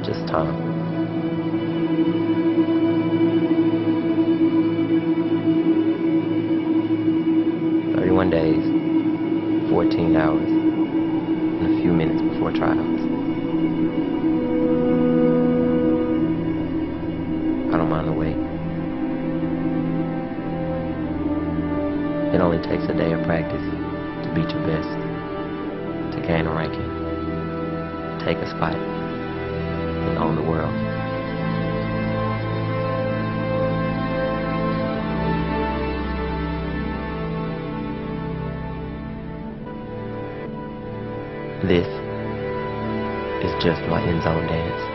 just time. "31 days, 14 hours, and a few minutes before trials. I don't mind the wait. It only takes a day of practice to beat your best, to gain a ranking, take a spot, and own the world. This is just my end zone dance."